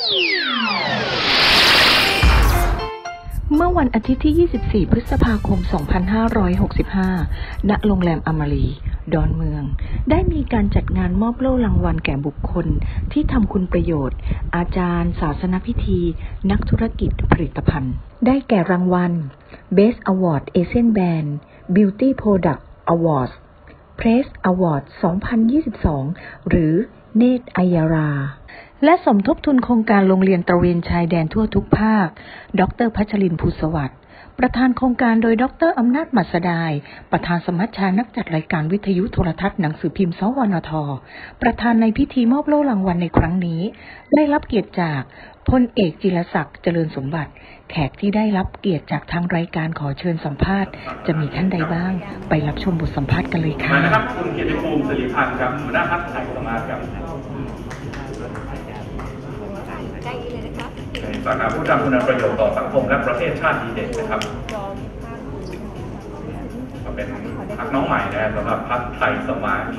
เมื่อวันอาทิตย์ที่ 24 พฤษภาคม 2565 ณ โรงแรมอมรี ดอนเมือง ได้มีการจัดงานมอบโล่รางวัลแก่บุคคลที่ทำคุณประโยชน์ อาจารย์ ศาสนพิธี นักธุรกิจผลิตภัณฑ์ ได้แก่รางวัล Best Award Asian Brand Beauty Product Awards Press Award 2022 หรือเนตร อัยยาราและสมทบทุนโครงการโรงเรียนตระเวนชายแดนทั่วทุกภาค ดร.พัชรินทร์ ภูสวัสดิ์ ประธานโครงการโดยดร.อำนาจ มัสดาย ประธานสมัชชานักจัดรายการวิทยุโทรทัศน์หนังสือพิมพ์ สวนท. ประธานในพิธีมอบโล่รางวัลในครั้งนี้ได้รับเกียรติจากพลเอกจิรศักดิ์ เจริญสมบัติ แขกที่ได้รับเกียรติจากทางรายการขอเชิญสัมภาษณ์จะมีท่านใดบ้างไปรับชมบทสัมภาษณ์กันเลยค่ะนะครับคุณเกียรติภูมิ สิริพันธ์ครับหัวหน้าพรรคไทยสมาครับสาขาผู้ทำคุณประโยชน์ต่อสังคมและประเทศชาติดีเด่นนะครับก็เป็นพรรคน้องใหม่นะสำหรับพรรคไทยสมาส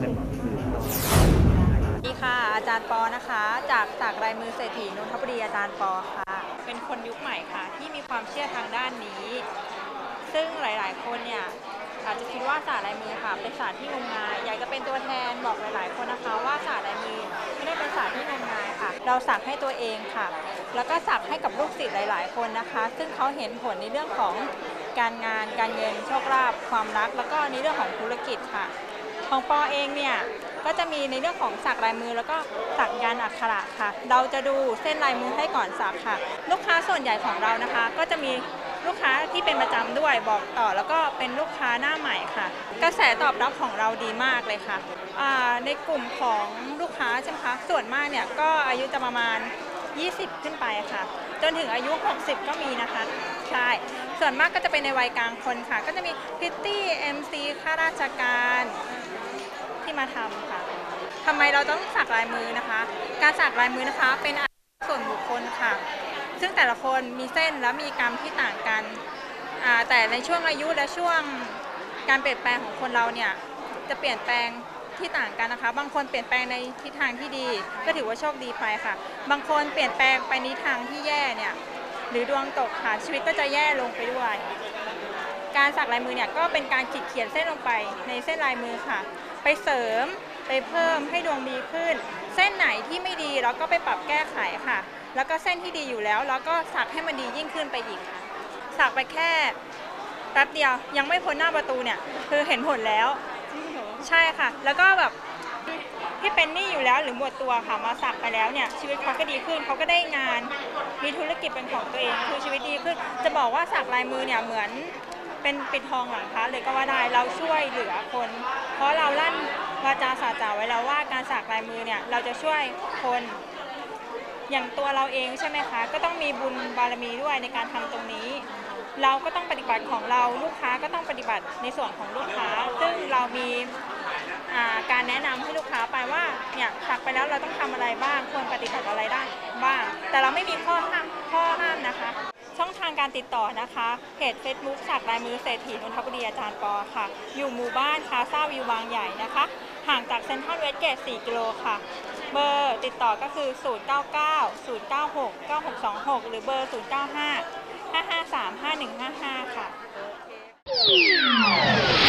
วัสดีค่ะอาจารย์ปอนะคะจากรายมือเศรษฐีนนทบุรีอาจารย์ปอค่ะเป็นคนยุคใหม่ค่ะที่มีความเชื่อทางด้านนี้ซึ่งหลายๆคนเนี่ยอาจจะคิดว่าศาสตร์ลายมือค่ะเป็นศาสตร์ที่งมงายอยากจะเป็นตัวแทนบอกหลายๆคนนะคะว่าศาสตร์ลายมือไม่ได้เป็นศาสตร์ที่งมงายค่ะเราสักให้ตัวเองค่ะแล้วก็สักให้กับลูกศิษย์หลายๆคนนะคะซึ่งเขาเห็นผลในเรื่องของการงานการเงินโชคลาภความรักแล้วก็ในเรื่องของธุรกิจค่ะของปอเองเนี่ยก็จะมีในเรื่องของสักลายมือแล้วก็สักยันต์อักขระค่ะเราจะดูเส้นลายมือให้ก่อนสักค่ะลูกค้าส่วนใหญ่ของเรานะคะก็จะมีลูกค้าที่เป็นประจำด้วยบอกต่อแล้วก็เป็นลูกค้าหน้าใหม่ค่ะกระแสตอบรับของเราดีมากเลยค่ะในกลุ่มของลูกค้าใช่ไหมคะส่วนมากเนี่ยก็อายุจะประมาณ20ขึ้นไปค่ะจนถึงอายุ60ก็มีนะคะใช่ส่วนมากก็จะเป็นในวัยกลางคนค่ะก็จะมีพิตตี้ MC ข้าราชการที่มาทำค่ะทำไมเราต้องสักลายมือนะคะการสักลายมือนะคะเป็นส่วนบุคคลค่ะซึ่งแต่ละคนมีเส้นและมีกรรมที่ต่างกันแต่ในช่วงอายุและช่วงการเปลี่ยนแปลงของคนเราเนี่ยจะเปลี่ยนแปลงที่ต่างกันนะคะบางคนเปลี่ยนแปลงในทิศทางที่ดีก็ถือว่าโชคดีไปค่ะบางคนเปลี่ยนแปลงไปในทางที่แย่เนี่ยหรือดวงตกค่ะชีวิตก็จะแย่ลงไปด้วยการสักลายมือเนี่ยก็เป็นการขีดเขียนเส้นลงไปในเส้นลายมือค่ะไปเสริมไปเพิ่มให้ดวงดีขึ้นเส้นไหนที่ไม่ดีเราก็ไปปรับแก้ไขค่ะแล้วก็เส้นที่ดีอยู่แล้วเราก็สักให้มันดียิ่งขึ้นไปอีกค่ะสักไปแค่แป๊บเดียวยังไม่พ้นหน้าประตูเนี่ยคือเห็นผลแล้วใช่ค่ะแล้วก็แบบที่เป็นหนี้อยู่แล้วหรือหมดตัวค่ะมาสักไปแล้วเนี่ยชีวิตเขาก็ดีขึ้นเขาก็ได้งานมีธุรกิจเป็นของตัวเองคือชีวิตดีขึ้นจะบอกว่าสักลายมือเนี่ยเหมือนเป็นปิดทองหลังพระเลยก็ว่าได้เราช่วยเหลือคนเพราะเราลั่นวาจาสัจจะไว้แล้วว่าการสักลายมือเนี่ยเราจะช่วยคนอย่างตัวเราเองใช่ไหมคะก็ต้องมีบุญบารมีด้วยในการทำตรงนี้เราก็ต้องปฏิบัติของเราลูกค้าก็ต้องปฏิบัติในส่วนของลูกค้าซึ่งเรามีการแนะนำให้ลูกค้าไปว่าเนี่ยสักไปแล้วเราต้องทำอะไรบ้างควรปฏิบัติอะไรได้บ้างแต่เราไม่มีข้อห้ามนะคะช่องทางการติดต่อนะคะเพจ Facebook สักลายมือเศรษฐีนนทบุรีอาจารย์ปอค่ะอยู่หมู่บ้านคาซ่าวิวบางใหญ่นะคะห่างจากเซ็นทรัลเวสเกต4 กิโลค่ะเบอร์ติดต่อก็คือ0990969626หรือเบอร์0955535155ค่ะ